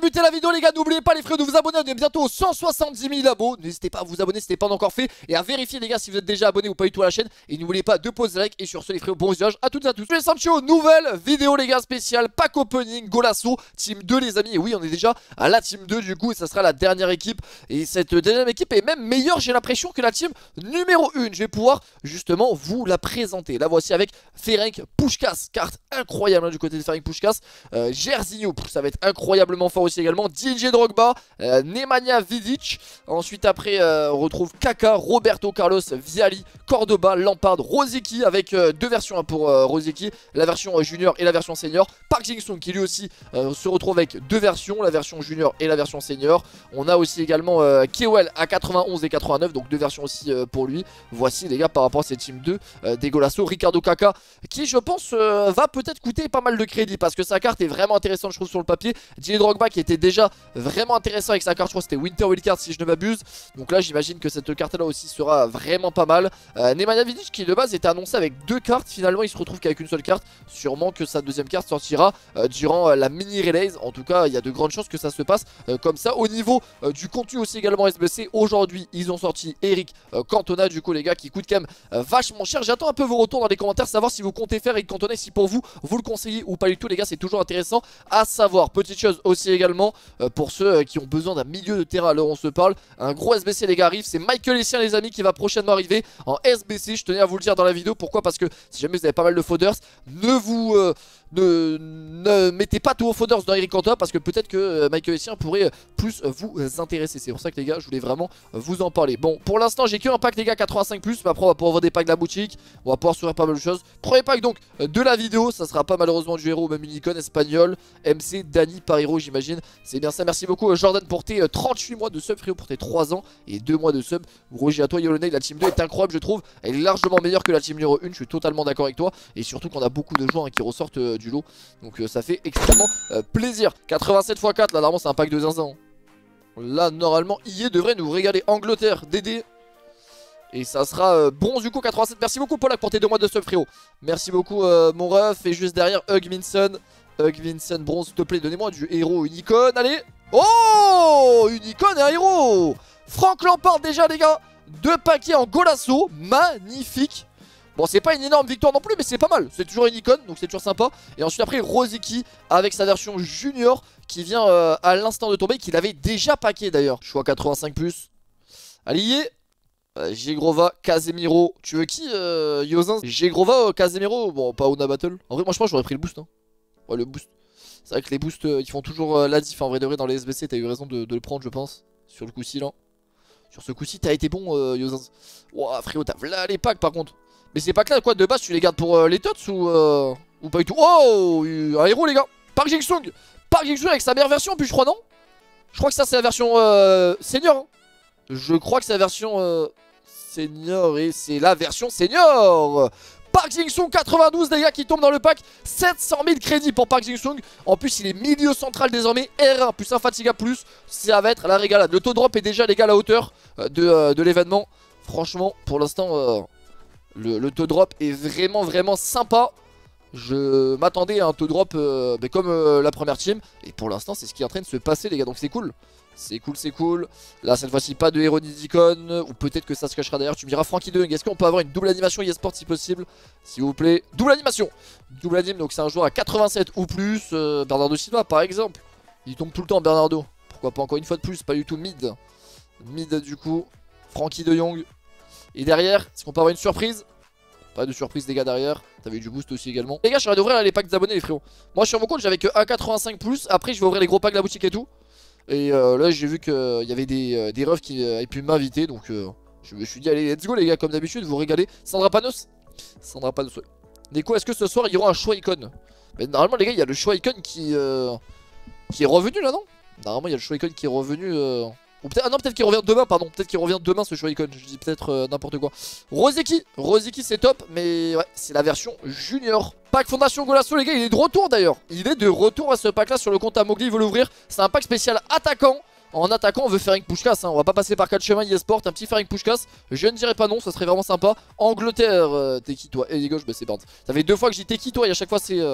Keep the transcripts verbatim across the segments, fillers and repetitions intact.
débuter la vidéo les gars, n'oubliez pas les frères de vous abonner, on est bientôt aux cent soixante-dix mille abos. N'hésitez pas à vous abonner si ce n'est pas encore fait et à vérifier les gars si vous êtes déjà abonné ou pas du tout à la chaîne. Et n'oubliez pas de poser like et sur ce les frères, bon visionnage à toutes et à tous. Les Samchio, nouvelle vidéo les gars spéciale, pack opening, Golasso, team deux les amis. Et oui on est déjà à la team deux du coup et ça sera la dernière équipe. Et cette dernière équipe est même meilleure j'ai l'impression que la team numéro un. Je vais pouvoir justement vous la présenter. La voici avec Ferenc Puskás, carte incroyable hein, du côté de Ferenc Puskás. euh, Jairzinho, ça va être incroyablement fort aussi également. Didier Drogba, euh, Nemanja Vidic. Ensuite après euh, on retrouve Kaka, Roberto Carlos, Viali, Cordoba, Lampard, Rosicky avec euh, deux versions hein, pour euh, Rosicky, la version euh, junior et la version senior. Park Ji-sung qui lui aussi euh, se retrouve avec deux versions, la version junior et la version senior. On a aussi également euh, Kewell à quatre-vingt-onze et quatre-vingt-neuf, donc deux versions aussi euh, pour lui. Voici les gars par rapport à cette team deux euh, des Golasso. Ricardo Kaka qui je pense euh, va peut-être coûter pas mal de crédit parce que sa carte est vraiment intéressante je trouve sur le papier. Didier Drogba qui était déjà vraiment intéressant avec sa carte, je crois que c'était Winter Wildcard si je ne m'abuse. Donc là j'imagine que cette carte là aussi sera vraiment pas mal. euh, Nemanja Vidic qui de base était annoncé avec deux cartes, finalement il se retrouve qu'avec une seule carte. Sûrement que sa deuxième carte sortira euh, durant euh, la mini release. En tout cas il y a de grandes chances que ça se passe euh, comme ça. Au niveau euh, du contenu aussi également S B C, aujourd'hui ils ont sorti Eric euh, Cantona du coup les gars qui coûte quand même euh, vachement cher. J'attends un peu vos retours dans les commentaires, savoir si vous comptez faire Eric Cantona et si pour vous vous le conseillez ou pas du tout les gars, c'est toujours intéressant à savoir. Petite chose aussi également euh, pour ceux euh, qui ont besoin d'un milieu de terrain à l'heure où on se parle, un gros S B C les gars arrive, c'est Michael Essien les amis qui va prochainement arriver en S B C. Je tenais à vous le dire dans la vidéo, pourquoi? Parce que si jamais vous avez pas mal de fodders, ne vous euh, ne, ne mettez pas tous vos fodders dans Eric Cantona parce que peut-être que euh, Michael Essien pourrait euh, plus euh, vous euh, intéresser. C'est pour ça que les gars je voulais vraiment euh, vous en parler. Bon pour l'instant j'ai que un pack les gars quatre-vingt-cinq plus, mais après on va pouvoir voir des packs de la boutique, on va pouvoir sourire pas mal de choses. Premier pack donc euh, de la vidéo, ça sera pas malheureusement du héros ou même une icône espagnole. M C Dani par héros j'imagine, c'est bien ça. Merci beaucoup euh, Jordan pour tes euh, trente-huit mois de sub frérot, pour tes trois ans et deux mois de sub. Roger à toi Yolonei, la team deux est incroyable je trouve, elle est largement meilleure que la team numéro un, je suis totalement d'accord avec toi. Et surtout qu'on a beaucoup de joueurs hein, qui ressortent euh, du lot, donc euh, ça fait extrêmement euh, plaisir. Quatre-vingt-sept fois quatre, là normalement c'est un pack de zinzin. Là normalement I E devrait nous régaler. Angleterre, Dédé. Et ça sera euh, bronze du coup quatre-vingt-sept. Merci beaucoup Polak pour tes deux mois de sub frérot. Merci beaucoup euh, mon ref. Et juste derrière Hug Vinson. Hug Vinson bronze s'il te plaît. Donnez-moi du héros, une icône. Allez. Oh, une icône et un héros. Franck Lampard déjà les gars. Deux paquets en Golasso. Magnifique. Bon c'est pas une énorme victoire non plus mais c'est pas mal. C'est toujours une icône donc c'est toujours sympa. Et ensuite après Rosicky avec sa version junior qui vient euh, à l'instant de tomber, qu'il avait déjà paqué d'ailleurs. Choix quatre-vingt-cinq plus. Allez euh, Jegrova, Casemiro. Tu veux qui euh, Yozin? Jegrova, euh, Casemiro. Bon pas Ona Battle. En vrai moi je pense j'aurais pris le boost hein. Ouais le boost. C'est vrai que les boosts euh, ils font toujours euh, la diff en vrai de vrai dans les S B C. T'as eu raison de, de le prendre je pense. Sur le coup-ci là. Sur ce coup-ci t'as été bon euh, Yozin. Ouah frérot t'as là les packs par contre. Mais c'est pas clair quoi de base, tu les gardes pour euh, les tots ou, euh, ou pas du tout. Oh, un héros les gars. Park Ji-sung. Park Ji-sung avec sa meilleure version puis je crois non. Je crois que ça c'est la version euh, senior hein. Je crois que c'est la version euh, senior et c'est la version senior. Park Ji-sung quatre-vingt-douze les gars qui tombe dans le pack. Sept cent mille crédits pour Park Ji-sung. En plus il est milieu central désormais. R un plus Infatiga plus. Ça va être la régalade. Le taux de drop est déjà les gars à la hauteur euh, de, euh, de l'événement. Franchement pour l'instant euh, Le, le taux drop est vraiment vraiment sympa. Je m'attendais à un taux drop euh, mais comme euh, la première team. Et pour l'instant c'est ce qui est en train de se passer les gars. Donc c'est cool. C'est cool c'est cool. Là cette fois-ci pas de héros ni d'icône. Ou peut-être que ça se cachera derrière. Tu me diras Frankie de Jong. Est-ce qu'on peut avoir une double animation eSport si possible? S'il vous plaît. Double animation. Double anim donc c'est un joueur à quatre-vingt-sept ou plus. euh, Bernardo Silva par exemple. Il tombe tout le temps Bernardo. Pourquoi pas encore une fois de plus. Pas du tout mid. Mid du coup. Frankie de Jong. Et derrière, est-ce qu'on peut avoir une surprise? Pas de surprise les gars derrière. T'avais eu du boost aussi également. Les gars je suis en train d'ouvrir les packs d'abonnés les frérots. Moi sur mon compte j'avais que un virgule quatre-vingt-cinq plus. Après je vais ouvrir les gros packs de la boutique et tout. Et euh, là j'ai vu qu'il euh, y avait des, euh, des refs qui euh, avaient pu m'inviter. Donc euh, je me suis dit allez let's go les gars comme d'habitude. Vous régalez. Sandra Panos. Sandra Panos. Nico est-ce que ce soir il y aura un choix icône? Mais normalement les gars il y a le choix icône qui, euh, qui est revenu là non? Normalement il y a le choix icône qui est revenu euh... Ou peut-être, ah non peut-être qu'il revient demain pardon. Peut-être qu'il revient demain ce choix icône. Je dis peut-être euh, n'importe quoi. Rosicky. Rosicky c'est top. Mais ouais c'est la version junior. Pack Fondation Golasso les gars il est de retour d'ailleurs. Il est de retour à ce pack là sur le compte à Mowgli. Il veut l'ouvrir. C'est un pack spécial attaquant. En attaquant on veut Ferenc Puskás hein. On va pas passer par quatre chemins eSport. Un petit Ferenc Puskás. Je ne dirais pas non. Ça serait vraiment sympa. Angleterre euh, t'es qui toi? Et les gauche bah c'est Barnes. Ça fait deux fois que j'ai t'es qui toi et à chaque fois c'est... Euh...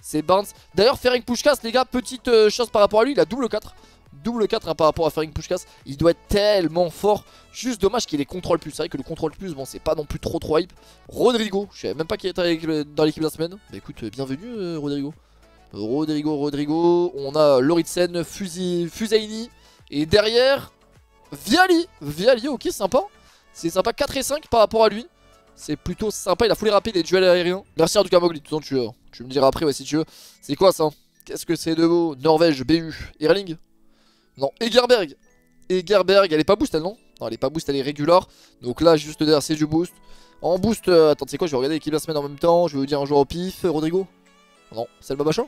C'est Barnes. D'ailleurs, Ferenc Puskás, les gars, petite euh, chose par rapport à lui, il a double quatre. Double quatre hein, par rapport à Ferenc Puskás. Il doit être tellement fort. Juste dommage qu'il ait contrôle plus. C'est vrai que le contrôle plus, bon, c'est pas non plus trop trop hype. Rodrigo, je savais même pas qu'il était dans l'équipe de la semaine. Bah écoute, bienvenue euh, Rodrigo. Rodrigo, Rodrigo. On a Lauritsen, Fusaini. Et derrière, Viali. Viali, ok, sympa. C'est sympa, quatre et cinq par rapport à lui. C'est plutôt sympa, il a foulé rapide et duel aérien. Merci en tout cas Mogli, de toute façon tu, euh, tu me diras après ouais, si tu veux. C'est quoi ça? Qu'est-ce que c'est de beau? Norvège, B U, Erling? Non, Egerberg. Egerberg, elle est pas boost elle non? Non elle est pas boost, elle est régular. Donc là juste derrière c'est du boost. En boost, euh, attends c'est quoi, je vais regarder l'équipe de la semaine en même temps. Je vais vous dire un joueur au pif, Rodrigo? Non, c'est le Babachan?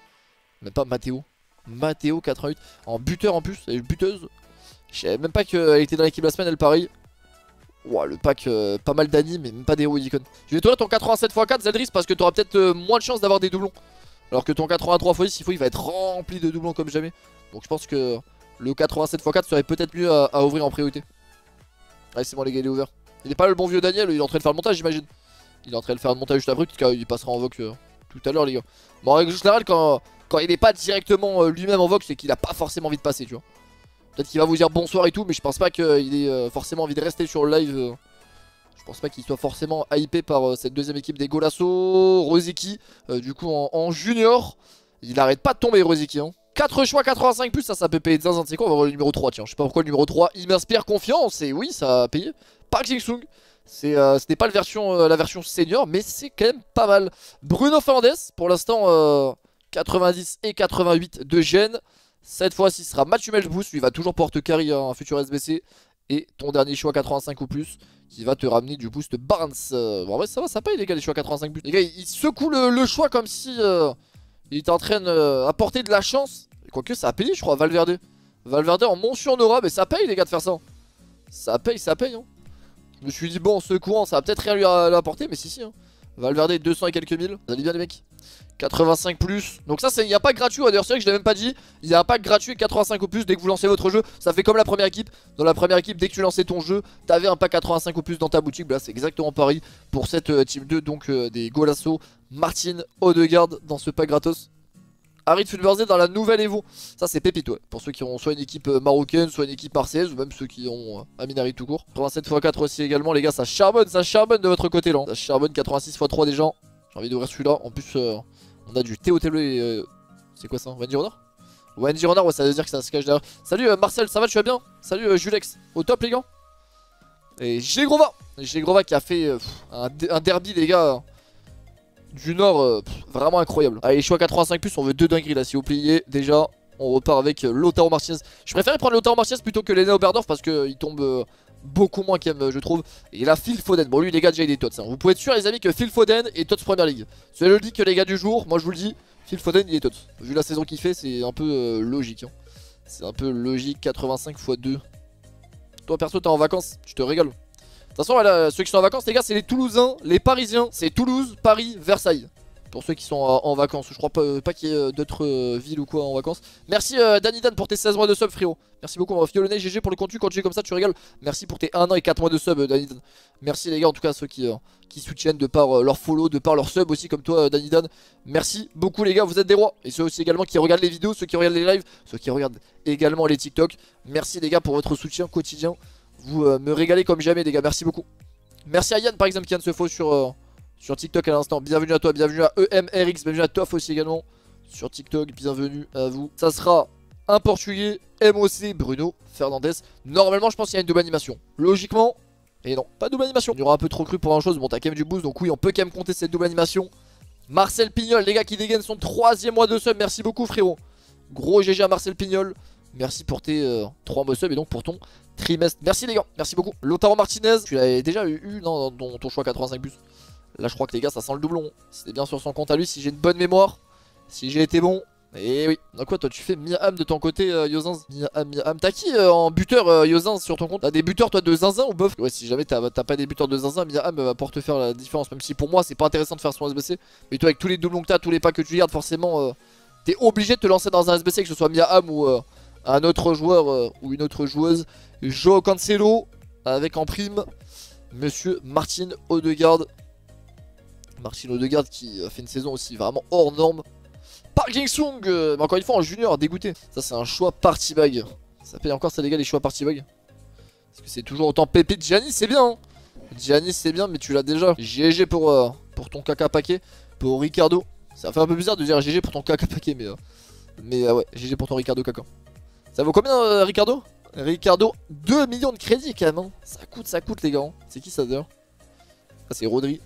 Même pas Matteo. Matteo quatre-vingt-huit. En buteur en plus, elle est buteuse. Je savais même pas qu'elle était dans l'équipe de la semaine, elle pareil. Ouah, le pack, euh, pas mal d'anime mais même pas des héros icônes. Je vais tourner ton quatre-vingt-sept fois quatre Zeldris parce que tu auras peut-être euh, moins de chances d'avoir des doublons. Alors que ton quatre-vingt-trois fois dix, il faut, il va être rempli de doublons comme jamais. Donc je pense que le quatre-vingt-sept fois quatre serait peut-être mieux à, à ouvrir en priorité. Allez, c'est bon les gars, il est ouvert. Il est pas le bon vieux Daniel, il est en train de faire le montage, j'imagine. Il est en train de faire le montage juste après, car il passera en vogue euh, tout à l'heure, les gars. Bon, en règle générale, quand, quand il est pas directement euh, lui-même en vogue, c'est qu'il a pas forcément envie de passer, tu vois. Peut-être qu'il va vous dire bonsoir et tout, mais je pense pas qu'il ait euh, forcément envie de rester sur le live. Euh. Je pense pas qu'il soit forcément hypé par euh, cette deuxième équipe des Golasso. Rosicky, euh, du coup en, en junior. Il arrête pas de tomber, Rosicky. Hein. quatre choix, quatre-vingt-cinq plus, ça, ça peut payer de zinzin. C'est quoi, on va voir le numéro trois, tiens. Je sais pas pourquoi le numéro trois, il m'inspire confiance. Et oui, ça a payé. Park Jing-sung. Euh, ce n'est pas la version, euh, la version senior, mais c'est quand même pas mal. Bruno Fernandes, pour l'instant, euh, quatre-vingt-dix et quatre-vingt-huit de gêne. Cette fois-ci, ce sera Mathieu Melbous. Lui va toujours porte carry un futur S B C. Et ton dernier choix quatre-vingt-cinq ou plus qui va te ramener du boost Barnes. euh, Bon, en vrai, ça va, ça paye les gars, les choix quatre-vingt-cinq plus. Les gars, il, il secoue le, le choix comme si euh, il était en train d'apporter euh, de la chance. Quoique, ça a payé, je crois, Valverde. Valverde en mention en aura, mais ça paye les gars de faire ça. Ça paye, ça paye. Hein. Je me suis dit, bon, en secouant, ça va peut-être rien lui apporter, mais si, si. Hein. Valverde, deux cents et quelques mille. Vous allez bien, les mecs? quatre-vingt-cinq plus. Donc ça, il n'y a pas de gratuit. D'ailleurs, c'est vrai que je l'ai même pas dit. Il y a un pack gratuit quatre-vingt-cinq ou plus dès que vous lancez votre jeu. Ça fait comme la première équipe. Dans la première équipe, dès que tu lançais ton jeu, t'avais un pack quatre-vingt-cinq ou plus dans ta boutique. Là, c'est exactement pareil pour cette euh, team deux. Donc euh, des Golasso, Martin, Odegaard dans ce pack gratos. Harit Fulberzé dans la nouvelle Evo. Ça, c'est pépite, ouais. Pour ceux qui ont soit une équipe euh, marocaine, soit une équipe marseillaise, ou même ceux qui ont euh, Amin Harit tout court. quatre-vingt-sept fois quatre aussi également, les gars. Ça charbonne, ça charbonne de votre côté là. Ça charbonne quatre-vingt-six fois trois déjà. J'ai envie d'ouvrir celui-là. En plus, euh, on a du Théo Télé et... Euh, c'est quoi ça? Wendy Renard? Wendy Renard, ouais, ça veut dire que ça se cache derrière. Salut euh, Marcel, ça va, tu vas bien? Salut euh, Julex, au top les gars. Et Gégrova. Gégrova qui a fait euh, pff, un, un derby, les gars. Euh, du Nord, euh, pff, vraiment incroyable. Allez, choix quatre-vingt-cinq plus, on veut deux dingueries là, si vous pliez. Déjà, on repart avec euh, Lautaro Martinez. Je préfère prendre Lautaro Martinez plutôt que Lena Oberdorf parce qu'il euh, tombe... Euh, beaucoup moins quand même je trouve. Et là Phil Foden, bon lui les gars déjà il est Tots hein. Vous pouvez être sûr les amis que Phil Foden est Tots Premier League. Je le dis que les gars du jour, moi je vous le dis, Phil Foden il est Tots. Vu la saison qu'il fait c'est un peu euh, logique hein. C'est un peu logique. Quatre-vingt-cinq fois deux. Toi perso t'es en vacances, je te régale. De toute façon voilà, ceux qui sont en vacances les gars c'est les Toulousains, les Parisiens. C'est Toulouse, Paris, Versailles. Pour ceux qui sont en, en vacances, je crois pas, pas qu'il y ait d'autres euh, villes ou quoi en vacances. Merci euh, Danny Dan pour tes seize mois de sub frérot. Merci beaucoup, on va violonner G G pour le contenu, quand tu es comme ça tu régales. Merci pour tes un an et quatre mois de sub euh, Danny Dan. Merci les gars en tout cas à ceux qui, euh, qui soutiennent de par euh, leur follow, de par leur sub aussi comme toi euh, Danny Dan. Merci beaucoup les gars, vous êtes des rois. Et ceux aussi également qui regardent les vidéos, ceux qui regardent les lives, ceux qui regardent également les TikTok. Merci les gars pour votre soutien quotidien. Vous euh, me régalez comme jamais les gars, merci beaucoup. Merci à Yann par exemple qui vient de se faux sur... Euh, Sur TikTok à l'instant, bienvenue à toi, bienvenue à E M R X, bienvenue à Toff aussi également. Sur TikTok, bienvenue à vous. Ça sera un portugais, M O C, Bruno Fernandes. Normalement je pense qu'il y a une double animation. Logiquement, et non, pas double animation. Il y aura un peu trop cru pour un chose, bon t'as quand même du boost, donc oui on peut quand même compter cette double animation. Marcel Pignol, les gars qui dégainent son troisième mois de sub, merci beaucoup frérot. Gros G G à Marcel Pignol. Merci pour tes euh, trois mois de sub et donc pour ton trimestre. Merci les gars, merci beaucoup. Lautaro Martinez, tu l'avais déjà eu, eu non, dans ton choix quatre-vingt-cinq plus. Là je crois que les gars ça sent le doublon. C'était bien sur son compte à lui si j'ai une bonne mémoire. Si j'ai été bon. Et oui. Donc quoi toi tu fais Miaham de ton côté euh, Yozins. Miaham, Miaham. T'as qui euh, en buteur euh, Yozins sur ton compte? T'as des buteurs toi de zinzin ou bof? Ouais si jamais t'as pas des buteurs de zinzin, Miaham va pouvoir te faire la différence. Même si pour moi c'est pas intéressant de faire son S B C. Mais toi avec tous les doublons que t'as, tous les packs que tu gardes forcément euh, t'es obligé de te lancer dans un S B C, que ce soit Miaham ou euh, un autre joueur euh, ou une autre joueuse. Joao Cancelo avec en prime Monsieur Martin Odegaard. Martin Odegaard qui a fait une saison aussi vraiment hors norme. Park Ji-sung, euh, mais encore une fois en junior, dégoûté. Ça c'est un choix party bag. Ça paye encore ça les gars les choix party bag. Parce que c'est toujours autant pépite. Giannis c'est bien hein. Giannis c'est bien mais tu l'as déjà. G G pour, euh, pour ton caca paquet. Pour Ricardo. Ça fait un peu bizarre de dire G G pour ton caca paquet mais... Euh, mais euh, ouais, G G pour ton Ricardo caca. Ça vaut combien euh, Ricardo? Ricardo, deux millions de crédits quand même hein. Ça coûte, ça coûte les gars hein. C'est qui ça d'ailleurs? Ah c'est Rodri.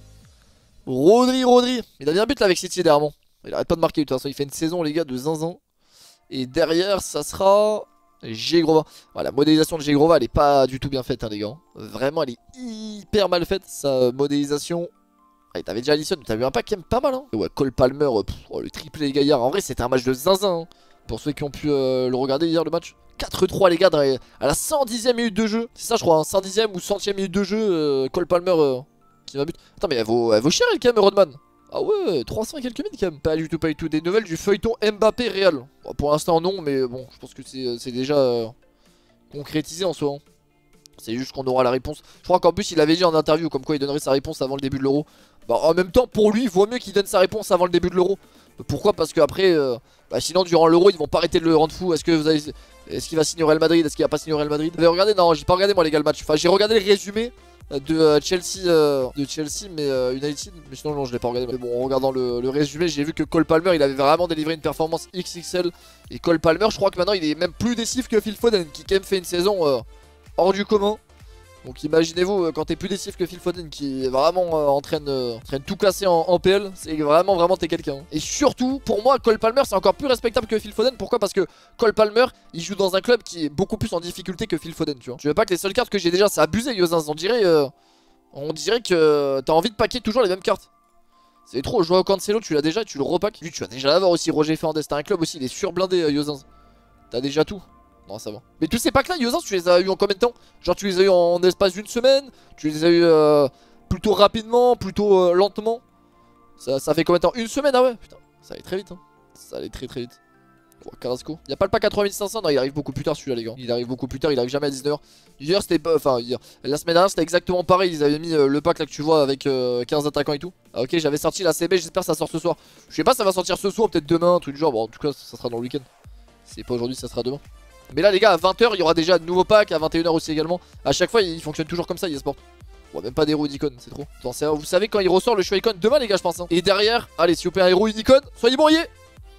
Rodri, Rodri. Il a bien un but là avec City derrière. Il arrête pas de marquer de toute façon. Il fait une saison les gars de zinzin. Et derrière ça sera Gegrova. Voilà, la modélisation de Gegrova elle est pas du tout bien faite hein, les gars. Vraiment elle est hyper mal faite sa modélisation. Ah, t'avais déjà Alisson, t'as vu un pack qui aime pas mal hein. Ouais, Cole Palmer, pff, oh, le triplé les gaillards. En vrai c'était un match de zinzin hein. Pour ceux qui ont pu euh, le regarder hier le match. quatre trois les gars à la cent dixième minute de jeu. C'est ça je crois, hein, cent dixième ou centième minute de jeu. euh, Cole Palmer euh, qui va but. Attends mais elle vaut, elle vaut cher elle quand même Rodman. Ah ouais, trois cents et quelques mille quand même. Pas du tout, pas du tout. Des nouvelles du feuilleton Mbappé Real. Bon, pour l'instant non mais bon je pense que c'est déjà euh, concrétisé en soi hein. C'est juste qu'on aura la réponse. Je crois qu'en plus il avait dit en interview comme quoi il donnerait sa réponse avant le début de l'Euro. Bah en même temps pour lui il vaut mieux qu'il donne sa réponse avant le début de l'Euro. Pourquoi? Parce qu'après euh, bah, sinon durant l'Euro ils vont pas arrêter de le rendre fou. Est-ce que vous avez... Est-ce qu'il va signer au Real Madrid? Est-ce qu'il va pas signer au Real Madrid? Vous avez regardé? Non j'ai pas regardé moi les gars le match. Enfin j'ai regardé le résumé de euh, Chelsea euh, de Chelsea mais euh, United. Mais sinon non je l'ai pas regardé. Mais bon en regardant le, le résumé j'ai vu que Cole Palmer il avait vraiment délivré une performance X X L. Et Cole Palmer je crois que maintenant il est même plus décisif que Phil Foden qui quand même fait une saison euh, hors du commun. Donc imaginez-vous euh, quand t'es plus décisif que Phil Foden qui est vraiment euh, en, train de, euh, en train de tout casser en, en P L. C'est vraiment vraiment t'es quelqu'un hein. Et surtout pour moi Cole Palmer c'est encore plus respectable que Phil Foden. Pourquoi? Parce que Cole Palmer il joue dans un club qui est beaucoup plus en difficulté que Phil Foden tu vois. Je veux pas que les seules cartes que j'ai déjà c'est abusé Yozins. On dirait euh, On dirait que t'as envie de paquer toujours les mêmes cartes. C'est trop, jouer au Cancelo tu l'as déjà et tu le repack. Lui tu vas déjà l'avoir aussi. Roger Fernandez t'as un club aussi il est surblindé euh, Yozins. T'as déjà tout. Non ça va. Mais tous ces packs là Yozins tu les as eu en combien de temps? Genre tu les as eu en espace d'une semaine? Tu les as eu euh, plutôt rapidement? Plutôt euh, lentement? ça, ça fait combien de temps? Une semaine? Ah ouais putain ça allait très vite hein. Ça allait très très vite. Oh, Carrasco. Y'a pas le pack à trois mille cinq cents? Non il arrive beaucoup plus tard celui-là les gars. Il arrive beaucoup plus tard, il arrive jamais à dix-neuf heures. Hier c'était pas... Enfin hier. La semaine dernière c'était exactement pareil. Ils avaient mis euh, le pack là que tu vois avec euh, quinze attaquants et tout. Ah ok j'avais sorti la C B, j'espère que ça sort ce soir. Je sais pas ça va sortir ce soir, peut-être demain, un truc du genre. Bon en tout cas ça sera dans le week-end. Si c'est pas aujourd'hui ça sera demain. Mais là les gars à vingt heures il y aura déjà de nouveaux packs, à vingt et une heures aussi également. À chaque fois il fonctionne toujours comme ça eSport. Bon même pas d'héros d'icône c'est trop. Attends, vous savez quand il ressort le choix icône demain les gars je pense hein. Et derrière, allez super héros Unicon, soyez bon y est.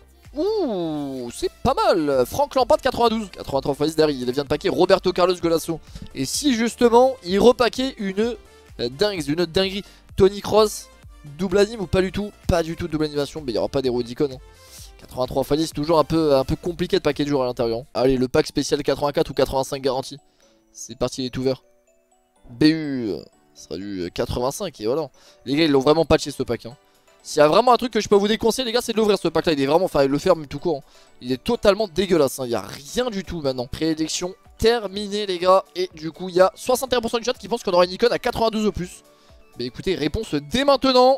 Ouh c'est pas mal. Franck Lampard quatre-vingt-douze, quatre-vingt-trois fois dix derrière il vient de paquer Roberto Carlos Golasso. Et si justement il repaquait une euh, dingue, une dinguerie Tony Kroos, double anime ou pas du tout? Pas du tout double animation, mais il n'y aura pas d'héros d'icône hein. quatre-vingt-trois fois dix c'est toujours un peu, un peu compliqué de paquer de jour à l'intérieur. Allez le pack spécial quatre-vingt-quatre ou quatre-vingt-cinq garanti. C'est parti il est ouvert. B U ça sera du quatre-vingt-cinq et voilà. Les gars ils l'ont vraiment patché ce pack hein. S'il y a vraiment un truc que je peux vous déconseiller les gars c'est de l'ouvrir ce pack là. Il est vraiment, enfin le faire mais tout court hein. Il est totalement dégueulasse hein. Il n'y a rien du tout maintenant. Prédiction terminée les gars. Et du coup il y a soixante et un pour cent du chat qui pense qu'on aura une icône à quatre-vingt-douze au plus. Mais écoutez réponse dès maintenant.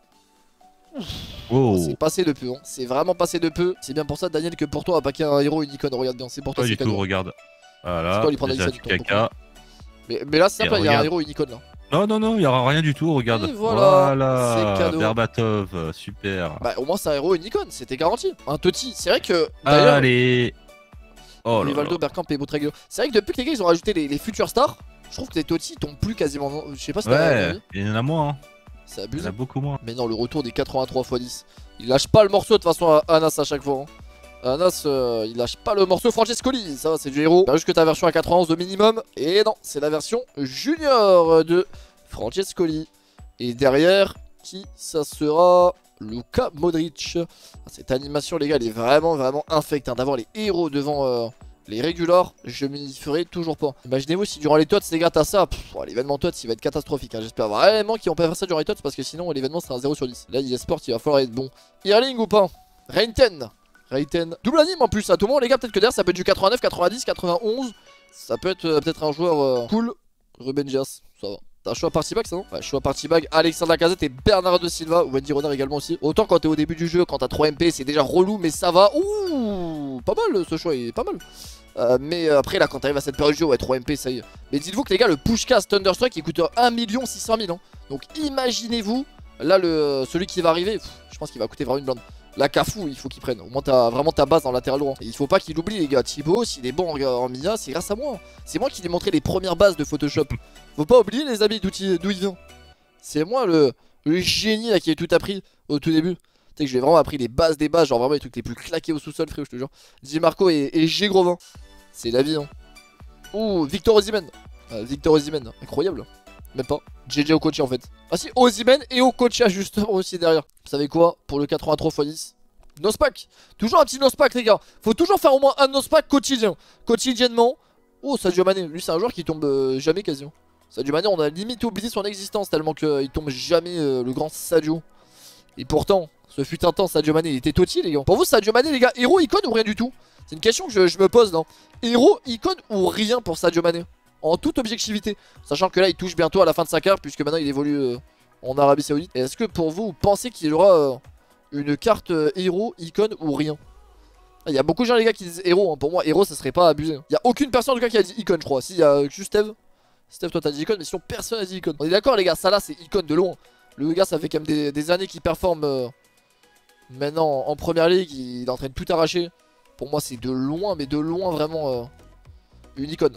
Oh. C'est passé de peu, hein. C'est vraiment passé de peu. C'est bien pour ça Daniel que pour toi on va paquer un héros une icône. Regarde bien, c'est pour toi. Pas du tout, regarde. Voilà, quoi, il prend déjà du caca. Mais, mais là c'est simple, il y a un héros une icône là. Non non non, il y aura rien du tout, regarde. Et voilà, voilà. C'est cadeau. Berbatov, super. Bah au moins c'est un héros une icône, c'était garanti. Un Totti, c'est vrai que d'ailleurs allez. Oh là Rivaldo, Bergkamp et Boutragueiro. C'est vrai que depuis que les gars ils ont rajouté les, les futurs stars, je trouve que les Totti tombent plus quasiment. Je sais pas si t'as ouais, il y en a moins hein. C'est abusé. Il y en a beaucoup moins. Mais non, le retour des quatre-vingt-trois fois dix. Il lâche pas le morceau de toute façon à Anas à chaque fois hein. Anas euh, il lâche pas le morceau. Francescoli, ça va c'est du héros. Juste que ta version à quatre-vingt-onze de minimum. Et non, c'est la version junior de Francescoli. Et derrière, qui ça sera? Luka Modric. Cette animation les gars elle est vraiment vraiment infecte hein. D'avoir les héros devant euh, les régulars, je m'y ferai toujours pas. Imaginez-vous si durant les tots les gars t'as ça, l'événement tots il va être catastrophique hein. J'espère vraiment qu'ils vont pas faire ça durant les tots parce que sinon l'événement sera un zéro sur dix. Là eSport il va falloir être bon. Erling ou pas? Reinten. Reinten. Double anime en plus à tout moment les gars, peut-être que derrière ça peut être du quatre-vingt-neuf, quatre-vingt-dix, quatre-vingt-onze. Ça peut être euh, peut-être un joueur euh, cool. Ruben Dias, ça va. T'as un choix party bag ça non? Ouais, choix party bag, Alexandre Lacazette et Bernardo Silva ou Wendy Renard également aussi. Autant quand t'es au début du jeu, quand t'as trois M P c'est déjà relou mais ça va. Ouh, pas mal ce choix, il est pas mal. Euh, mais après là quand t'arrives à cette période du jeu ouais trois M P ça y est. Mais dites-vous que les gars le pushcast Thunderstrike il coûte un million six cent mille hein. Donc imaginez-vous là le celui qui va arriver, pff, je pense qu'il va coûter vraiment une blinde. La Cafou, il faut qu'il prenne. Au moins, t'as vraiment ta base dans le latéral droit. Et il faut pas qu'il oublie, les gars. Thibaut, s'il est bon en, en Mia, c'est grâce à moi. C'est moi qui lui ai montré les premières bases de Photoshop. Faut pas oublier, les amis, d'où il, il vient. C'est moi le, le génie là qui a tout appris au tout début. Tu sais que j'ai vraiment appris les bases des bases, genre vraiment les trucs les plus claqués au sous-sol, frère, je te jure. Di Marco et, et G Grovin. C'est la vie, hein. Ouh, Victor Osimhen. Euh, Victor Osimhen, incroyable. Même pas. J J Okocha en fait. Ah si, Osimhen et Okocha justement aussi derrière. Vous savez quoi? Pour le quatre-vingt-trois fois dix. Nospack. Toujours un petit nospack, les gars. Faut toujours faire au moins un nospack quotidien. Quotidiennement. Oh, Sadio Mané. Lui, c'est un joueur qui tombe euh, jamais quasiment. Sadio Mané, on a limite oublié son existence tellement qu'il euh, tombe jamais euh, le grand Sadio. Et pourtant, ce fut un temps, Sadio Mané. Il était Totti, les gars. Pour vous, Sadio Mané, les gars, héros, icône ou rien du tout? C'est une question que je, je me pose là. Héros, icône ou rien pour Sadio Mané? En toute objectivité. Sachant que là, il touche bientôt à la fin de sa carrière, puisque maintenant il évolue euh, en Arabie Saoudite. Est-ce que pour vous, vous pensez qu'il y aura euh, une carte euh, héros, icône ou rien? Il y a beaucoup de gens, les gars, qui disent héros. Hein. Pour moi, héros, ça serait pas abusé. Il y a aucune personne, en tout cas, qui a dit icône, je crois. Si, il y a juste Steve. Steve, toi, t'as dit icône, mais sinon, personne n'a dit icône. On est d'accord, les gars, ça là, c'est icône de loin. Le gars, ça fait quand même des, des années qu'il performe. Euh, maintenant, en première ligue, il, il est en train de tout arracher. Pour moi, c'est de loin, mais de loin, vraiment, euh, une icône.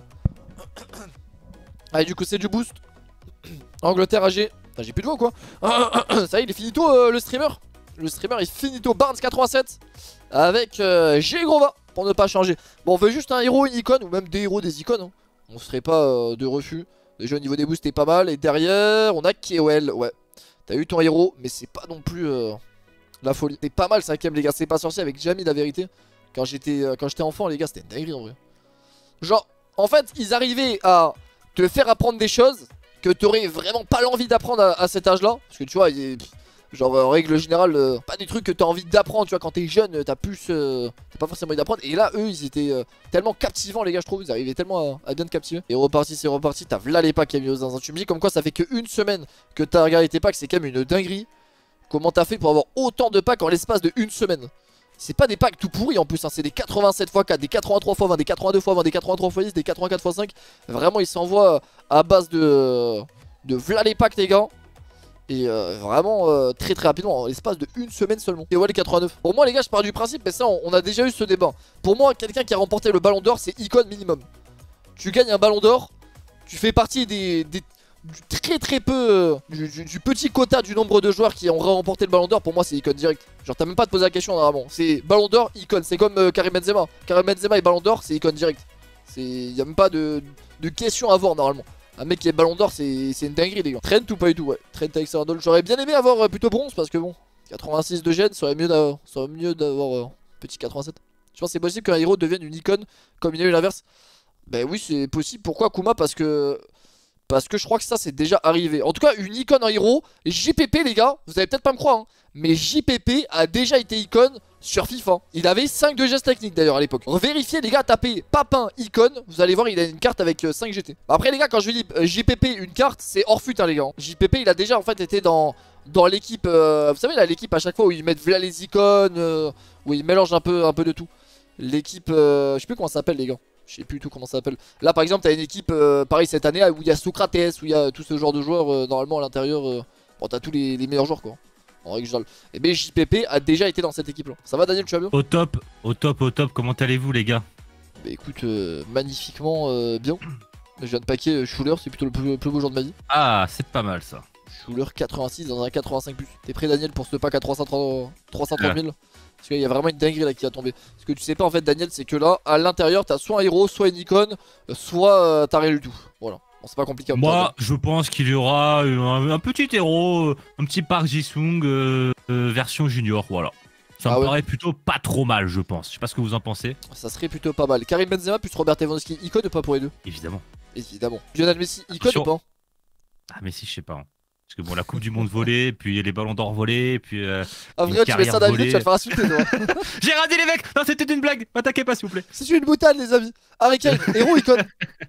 Allez, du coup, c'est du boost. Angleterre A G. J'ai plus de voix, quoi. Ça y est, il est finito, euh, le streamer. Le streamer est finito. Barnes quatre-vingt-sept. Avec euh, G Grova. Pour ne pas changer. Bon, on veut juste un héros, une icône. Ou même des héros, des icônes. Hein. On serait pas euh, de refus. Déjà, au niveau des boosts, c'était pas mal. Et derrière, on a K O L. Ouais. T'as eu ton héros, mais c'est pas non plus euh, la folie. C'est pas mal, cinquième, les gars. C'est pas sorcier avec Jamie, la vérité. Quand j'étais euh, quand j'étais enfant, les gars, c'était une dinguerie en vrai. Genre, en fait, ils arrivaient à te faire apprendre des choses que t'aurais vraiment pas l'envie d'apprendre à, à cet âge-là. Parce que tu vois, il est, genre en règle générale, euh, pas des trucs que t'as envie d'apprendre. Tu vois, quand t'es jeune, t'as plus, euh, t'as pas forcément envie d'apprendre. Et là, eux, ils étaient euh, tellement captivants, les gars, je trouve. Ils arrivaient tellement à, à bien te captiver. Et reparti, c'est reparti. T'as v'là les packs qui a mis aux zinzin. Tu me dis comme quoi ça fait qu'une semaine que t'as regardé tes packs. C'est quand même une dinguerie. Comment t'as fait pour avoir autant de packs en l'espace de une semaine? C'est pas des packs tout pourris en plus, hein. C'est des quatre-vingt-sept fois quatre, des quatre-vingt-trois fois vingt, des quatre-vingt-deux fois vingt, des quatre-vingt-trois fois dix, des quatre-vingt-quatre fois cinq. Vraiment, ils s'envoient à base de de v'là les packs, les gars. Et euh, vraiment euh, très très rapidement, en l'espace de une semaine seulement. Et ouais, les quatre-vingt-neuf. Pour moi, les gars, je pars du principe, mais ça, on, on a déjà eu ce débat. Pour moi, quelqu'un qui a remporté le ballon d'or, c'est icône minimum. Tu gagnes un ballon d'or, tu fais partie des, des du très très peu euh, du, du, du petit quota du nombre de joueurs qui ont remporté le ballon d'or. Pour moi, c'est icône direct. Genre, t'as même pas à te poser la question normalement. C'est ballon d'or, icône. C'est comme euh, Karim Benzema. Karim Benzema et ballon d'or, c'est icône direct. C'est, y a même pas de, de question à avoir normalement. Un mec qui est ballon d'or, c'est une dinguerie, les gars. Trent ou pas du tout, ouais. Trent avec Sarandol. J'aurais bien aimé avoir euh, plutôt bronze parce que bon, quatre-vingt-six de gêne, ça aurait mieux d'avoir mieux d'avoir euh, petit quatre-vingt-sept. Je pense que c'est possible qu'un héros devienne une icône comme il y a eu l'inverse. Bah oui, c'est possible. Pourquoi Kuma? Parce que Parce que je crois que ça c'est déjà arrivé. En tout cas, une icône en héros. J P P, les gars, vous allez peut-être pas me croire, hein, mais J P P a déjà été icône sur FIFA. Il avait cinq de gestes techniques d'ailleurs à l'époque. Vérifiez, les gars, tapez Papin icône. Vous allez voir, il a une carte avec euh, cinq G T. Après, les gars, quand je dis euh, J P P une carte, c'est hors fut, hein, les gars. J P P, il a déjà en fait été dans, dans l'équipe. Euh, vous savez, là, l'équipe à chaque fois où ils mettent là les icônes, euh, où ils mélangent un peu, un peu de tout. L'équipe, euh, je sais plus comment ça s'appelle, les gars. Je sais plus tout comment ça s'appelle. Là par exemple t'as une équipe euh, pareil cette année où il y a Socrates, où il y a tout ce genre de joueurs euh, normalement à l'intérieur. Euh, bon t'as tous les, les meilleurs joueurs quoi. En règle générale. Et bien J P P a déjà été dans cette équipe là. Ça va Daniel, tu vas bien? Au top, au top, au top, comment allez-vous les gars? Bah écoute euh, magnifiquement euh, bien. Je viens de paquer euh, Schuller, c'est plutôt le plus, plus beau jour de ma vie. Ah c'est pas mal ça. Schuller quatre-vingt-six dans un quatre-vingt-cinq plus. T'es prêt Daniel pour ce pack à trois cent trente mille? Parce qu'il y a vraiment une dinguerie là qui a tombé. Ce que tu sais pas en fait Daniel, c'est que là à l'intérieur t'as soit un héros, soit une icône, soit euh, t'as rien du tout. Voilà, bon, c'est pas compliqué. Moi je pense qu'il y aura un, un petit héros, un petit Park Ji-sung euh, euh, version junior, voilà. Ça ah me ouais. paraît plutôt pas trop mal je pense. Je sais pas ce que vous en pensez. Ça serait plutôt pas mal. Karim Benzema plus Robert Lewandowski, icône ou pas pour les deux? Évidemment. Évidemment. Lionel Messi, icône Attention. ou pas? Ah Messi je sais pas. Hein. Parce que bon, la Coupe du Monde volée, puis les ballons d'or volés, puis. Euh, ah, vrai, tu mets ça dans la vidéo, tu vas te faire insulter, toi. J'ai raté les mecs! Non, c'était une blague! M'attaquez pas, s'il vous plaît. C'est une boutade, les amis. Harry Kane, héros, icône.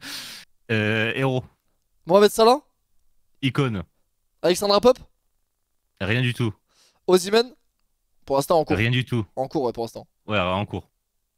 Euh, héros. Mohamed Salah? Icône. Alexandra Pop? Rien du tout. Osimhen? Pour l'instant, en cours. Rien du tout. En cours, ouais, pour l'instant. Ouais, en cours.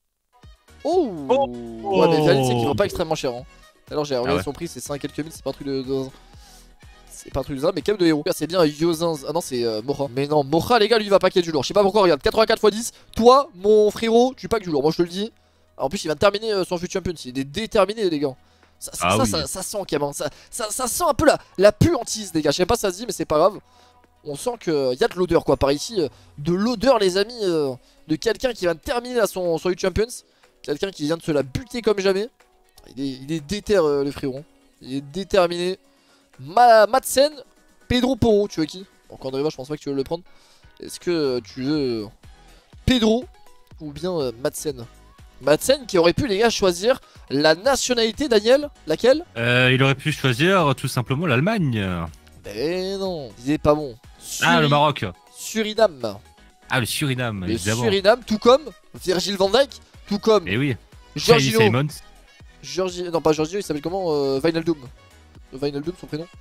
Oh, oh ouais, mais Vialit, c'est qu'il vaut pas extrêmement cher. Hein. Alors, j'ai regardé ah ouais. son prix, c'est cinq quelques mille, c'est pas un truc de. de... C'est pas un truc de ça, mais quand même de héros. C'est bien Yozin. Ah non, c'est euh, Mocha. Mais non, Mocha, les gars, lui il va paquer du lourd. Je sais pas pourquoi, regarde, quatre-vingt-quatre fois dix. Toi, mon frérot, tu pack du lourd. Moi, je te le dis. En plus, il va terminer euh, son futur champion. Il est déterminé, les gars. Ça, ça, ah ça, oui. ça, ça sent quand même. Hein. Ça, ça, ça sent un peu la, la puantise, les gars. Je sais pas si ça se dit, mais c'est pas grave. On sent qu'il euh, y a de l'odeur, quoi. Par ici, euh, de l'odeur, les amis, euh, de quelqu'un qui va terminer là, son, son Youth Champions. Quelqu'un qui vient de se la buter comme jamais. Il est, il est déter, euh, le frérot. Il est déterminé. Ma Madsen, Pedro Porro, tu veux qui? Encore Andreva, je pense pas que tu veux le prendre. Est-ce que euh, tu veux euh, Pedro ou bien euh, Madsen? Madsen qui aurait pu, les gars, choisir la nationalité, Daniel. Laquelle? euh, Il aurait pu choisir tout simplement l'Allemagne. Mais non, il est pas bon. Suri... Ah, le Maroc. Suriname. Ah, le Suriname, Le évidemment. Suriname, tout comme Virgil van Dijk, tout comme Et oui. Jorginho. Simons. Georgi... Non, pas Jorginho, il s'appelle comment euh, Wijnaldum. Wijnaldum, son prénom.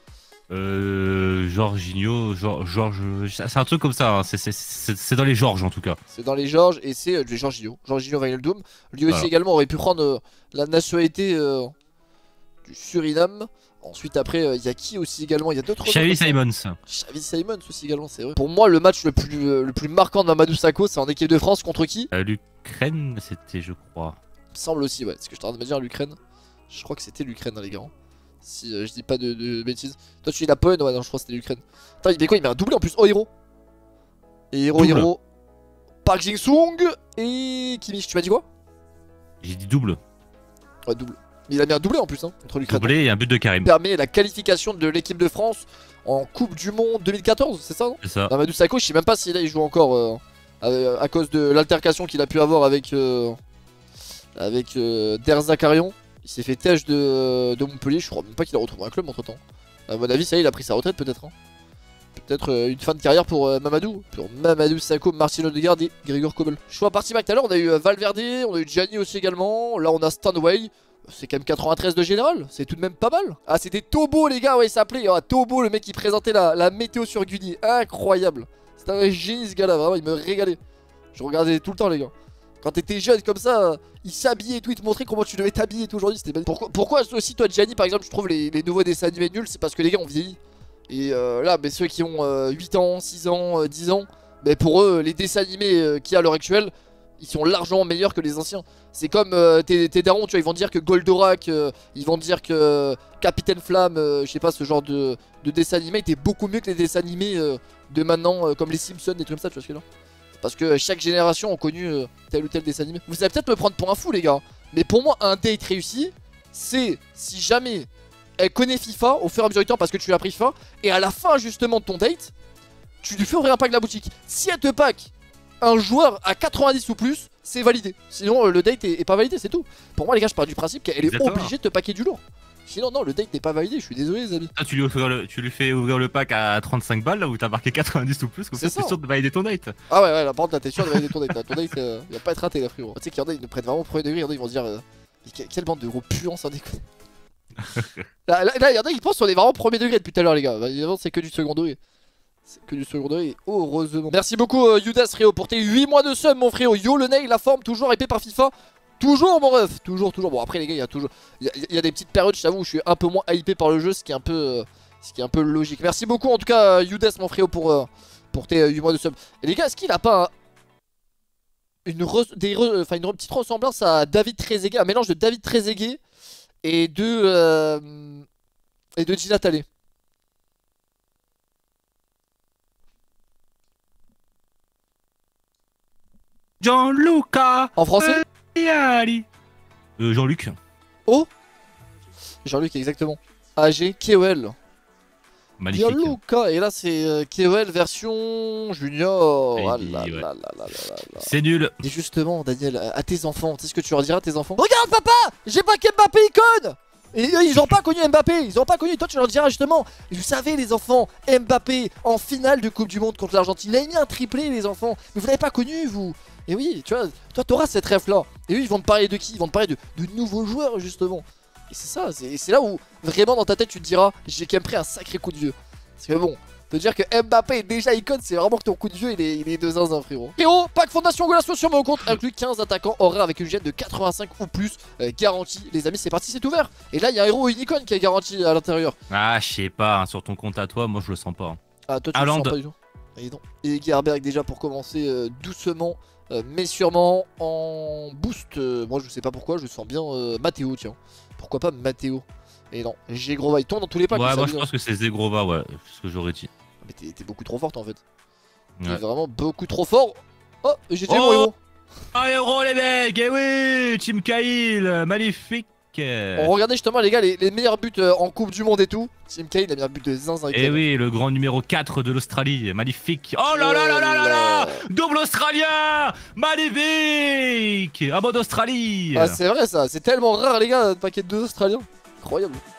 Euh, Jorginho, Georges, c'est un truc comme ça, hein. C'est dans les Georges en tout cas. C'est dans les Georges et c'est euh, les Jorginho. Jorginho Wijnaldum. Lui aussi voilà. également aurait pu prendre euh, la nationalité euh, du Suriname. Ensuite après, il euh, y a qui aussi également? Il y a d'autres. Xavi Simons. Xavi Simons aussi également, c'est vrai. Pour moi, le match le plus, euh, le plus marquant de Mamadou Sakho, c'est en équipe de France contre qui? euh, L'Ukraine, c'était je crois. Il me semble aussi, ouais. Ce que je t'arrête de me dire, l'Ukraine. Je crois que c'était l'Ukraine, hein, les gars. Si euh, je dis pas de, de bêtises. Toi, tu dis la Pologne? Ouais, non, je crois que c'était l'Ukraine. Attends, il met quoi? Il met un doublé en plus. Oh, héros. Et héros, double. héros. Park Jin-sung et Kimmich. Tu m'as dit quoi? J'ai dit double. Ouais, double. Mais il a mis un doublé en plus, hein, contre l'Ukraine. Doublé et un but de Karim. Permet la qualification de l'équipe de France en Coupe du Monde deux mille quatorze, c'est ça, non? C'est ça. Mamadou Sakho, je sais même pas si là il joue encore euh, à, à cause de l'altercation qu'il a pu avoir avec euh, avec euh, Der Zakarian. Il s'est fait têche de, de Montpellier, je crois même pas qu'il a retrouvé un club entre temps. À mon avis, ça y est, il a pris sa retraite peut-être. Hein. Peut-être euh, une fin de carrière pour euh, Mamadou. Pour Mamadou Sakho, Marcin Odegaard et Gregor Kobel. Choix parti back tout à l'heure, on a eu euh, Valverde, on a eu Gianni aussi également. Là, on a Stanway. C'est quand même quatre-vingt-treize de général, c'est tout de même pas mal. Ah, c'était Tobo, les gars, ouais, il s'appelait ah, Tobo, le mec qui présentait la, la météo sur Gulli. Incroyable. C'était un génie, ce gars-là, vraiment, il me régalait. Je regardais tout le temps, les gars. Quand t'étais jeune comme ça, il s'habillait et tout, il te montrait comment tu devais t'habiller et tout aujourd'hui. C'était pourquoi, pourquoi aussi, toi, Gianni, par exemple, tu trouves les, les nouveaux dessins animés nuls? C'est parce que les gars ont vieilli. Et euh, là, mais ceux qui ont euh, huit ans, six ans, euh, dix ans, mais pour eux, les dessins animés euh, qu'il y a à l'heure actuelle, ils sont largement meilleurs que les anciens. C'est comme euh, tes, tes darons, tu vois, ils vont dire que Goldorak, euh, ils vont dire que euh, Capitaine Flamme, euh, je sais pas, ce genre de, de dessin animé était beaucoup mieux que les dessins animés euh, de maintenant, euh, comme les Simpsons, des trucs comme ça, tu vois ce que je veux dire. Parce que chaque génération a connu euh, tel ou tel dessin animé. Vous allez peut-être me prendre pour un fou, les gars, mais pour moi, un date réussi, c'est si jamais elle connaît FIFA au fur et à mesure du temps parce que tu lui as pris FIFA, et à la fin justement de ton date, tu lui fais ouvrir un pack de la boutique. Si elle te pack un joueur à quatre-vingt-dix ou plus, c'est validé. Sinon, euh, le date est, est pas validé, c'est tout. Pour moi, les gars, je pars du principe qu'elle est Exactement. obligée de te packer du lourd. Sinon, non, le date n'est pas validé. Je suis désolé, les amis. Ah, tu, lui ouvres le, tu lui fais ouvrir le pack à trente-cinq balles là où t'as marqué quatre-vingt-dix ou plus, comme ça, C'est t'es ça. sûr de valider ton date. Ah ouais, ouais, là, par contre, là, t'es sûr de valider ton date. Là. Ton date, euh, il va pas être raté, là, frérot. Tu sais qu'il y en a, ils nous prennent vraiment au premier degré. Il y en a, ils vont se dire, euh, mais quelle bande de gros puants, sans déconner. Là, là, là, il y en a, ils pensent qu'on est vraiment premier degré depuis tout à l'heure, les gars. Bah, évidemment, c'est que du second degré. C'est que du second degré, et heureusement. Merci beaucoup, euh, Yudas Réo, pour tes huit mois de sub, mon frérot. Yo, le nail, la forme, toujours épée par FIFA. Toujours, mon ref. Toujours, toujours. Bon, après, les gars, il y a toujours. Il y, y a des petites périodes, je t'avoue, où je suis un peu moins hypé par le jeu, ce qui est un peu. Euh, ce qui est un peu logique. Merci beaucoup, en tout cas, Yudas, mon frérot, pour, euh, pour tes euh, huit mois de sub. Et les gars, est-ce qu'il a pas un, une, re, des re, enfin, une petite ressemblance à David Trezeguet, un mélange de David Trezeguet et de. Euh, et de Gina Talley? Gianluca En français? Vialli. Euh, Jean-Luc. Oh, Jean-Luc, exactement. A G K O L. Magnifique. Gianluca. Et là, c'est euh, K O L version junior. Et Ah dit, là ouais. là là là là là. C'est nul. Et justement, Daniel, à tes enfants, tu sais ce que tu leur diras à tes enfants? Regarde, papa, j'ai pas qu'Mbappé icône. Et eux, ils ont pas connu Mbappé, ils ont pas connu. Toi, tu leur diras justement, vous savez, les enfants, Mbappé en finale de Coupe du Monde contre l'Argentine, il a mis un triplé, les enfants. Mais vous l'avez pas connu, vous. Et oui, tu vois, toi, t'auras cette rêve là. Et eux, ils vont te parler de qui? Ils vont te parler de, de nouveaux joueurs, justement. Et c'est ça, c'est là où vraiment dans ta tête, tu te diras, j'ai quand même pris un sacré coup de vieux. Parce que bon, Te dire que Mbappé est déjà icône, c'est vraiment que ton coup de vieux il est, il est de zinzin, frérot. Frérot, pack Fondation Golasso sur mon compte, inclut quinze attaquants horaires avec une gêne de quatre-vingt-cinq ou plus, euh, garantie. Les amis, c'est parti, c'est ouvert. Et là, il y a un héros unicorn qui est garanti à l'intérieur. Ah, je sais pas, hein, sur ton compte à toi, moi je le sens pas. Hein. Ah, toi, tu le sens pas du tout. Et, non. Et Gerberg, déjà pour commencer euh, doucement, euh, mais sûrement en boost. Euh, moi, je sais pas pourquoi, je sens bien euh, Matteo, tiens. Pourquoi pas Matteo? Et non, Zegrova, il tombe dans tous les packs. Ouais, moi je pense que c'est Zegrova, ouais, c'est ce que j'aurais dit. Mais t'es beaucoup trop forte en fait. T'es Ouais. vraiment beaucoup trop fort. Oh, j'ai tué oh mon héros. Un héros les mecs, eh oui, Team Kyle, magnifique. On regardait justement les gars les, les meilleurs buts euh, en Coupe du Monde et tout. Team Kyle, les meilleurs buts de zinzin. Eh oui, le grand numéro quatre de l'Australie, magnifique. Oh là là là là là là, double australien, magnifique. Ah bon d'Australie. Ah c'est vrai ça, c'est tellement rare les gars, un paquet de deux australiens. Incroyable.